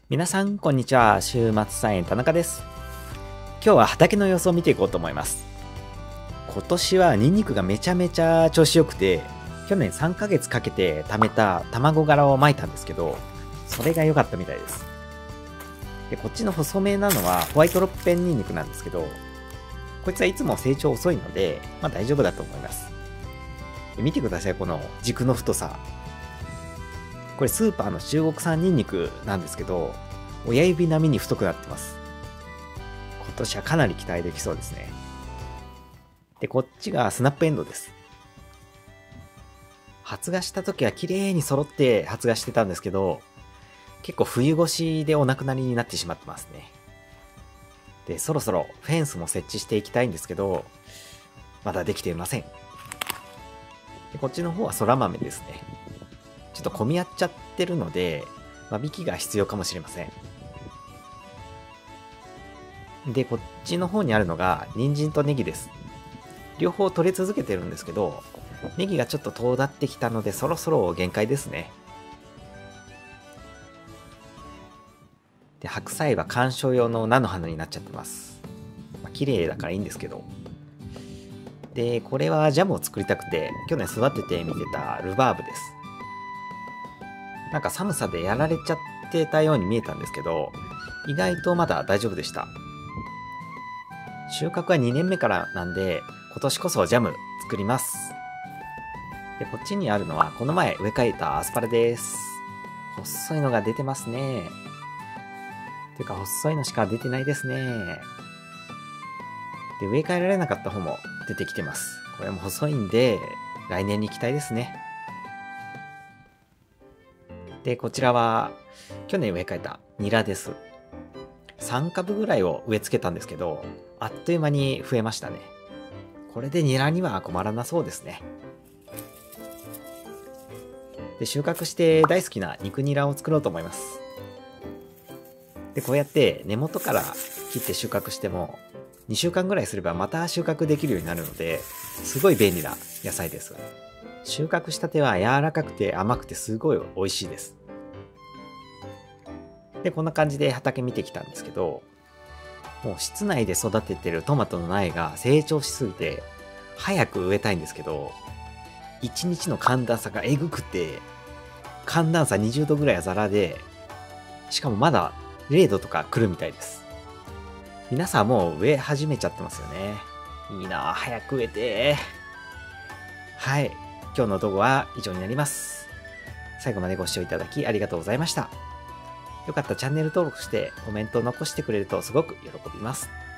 皆さん、こんにちは。週末菜園田中です。今日は畑の様子を見ていこうと思います。今年はニンニクがめちゃめちゃ調子良くて、去年3ヶ月かけて貯めた卵殻をまいたんですけど、それが良かったみたいです。で、こっちの細めなのはホワイトロッペンニンニクなんですけど、こいつはいつも成長遅いので、大丈夫だと思います。で、見てください、この軸の太さ。これスーパーの中国産ニンニクなんですけど、親指並みに太くなってます。今年はかなり期待できそうですね。で、こっちがスナップエンドウです。発芽した時は綺麗に揃って発芽してたんですけど、結構冬越しでお亡くなりになってしまってますね。で、そろそろフェンスも設置していきたいんですけど、まだできていません。で、こっちの方は空豆ですね。ちょっと混み合っちゃってるので、間引きが必要かもしれません。で、こっちの方にあるのが人参とネギです。両方取れ続けてるんですけど、ネギがちょっと遠立ってきたのでそろそろ限界ですね。で、白菜は観賞用の菜の花になっちゃってます。綺麗だからいいんですけど。で、これはジャムを作りたくて去年育ててみてたルバーブです。なんか寒さでやられちゃってたように見えたんですけど、意外とまだ大丈夫でした。収穫は2年目からなんで、今年こそジャム作ります。で、こっちにあるのはこの前植え替えたアスパラです。細いのが出てますね。ていうか細いのしか出てないですね。で、植え替えられなかった方も出てきてます。これも細いんで、来年に期待ですね。で、こちらは去年植え替えたニラです。3株ぐらいを植え付けたんですけど、あっという間に増えましたね。これでニラには困らなそうですね。で、収穫して大好きな肉ニラを作ろうと思います。で、こうやって根元から切って収穫しても、2週間ぐらいすればまた収穫できるようになるので、すごい便利な野菜です。収穫したては柔らかくて甘くてすごい美味しいです。で、こんな感じで畑見てきたんですけど、もう室内で育ててるトマトの苗が成長しすぎて、早く植えたいんですけど、1日の寒暖差がえぐくて、寒暖差20度ぐらいはザラで、しかもまだ0度とか来るみたいです。皆さんもう植え始めちゃってますよね。いいなぁ、早く植えて。はい。今日の動画は以上になります。最後までご視聴いただきありがとうございました。よかったらチャンネル登録してコメントを残してくれるとすごく喜びます。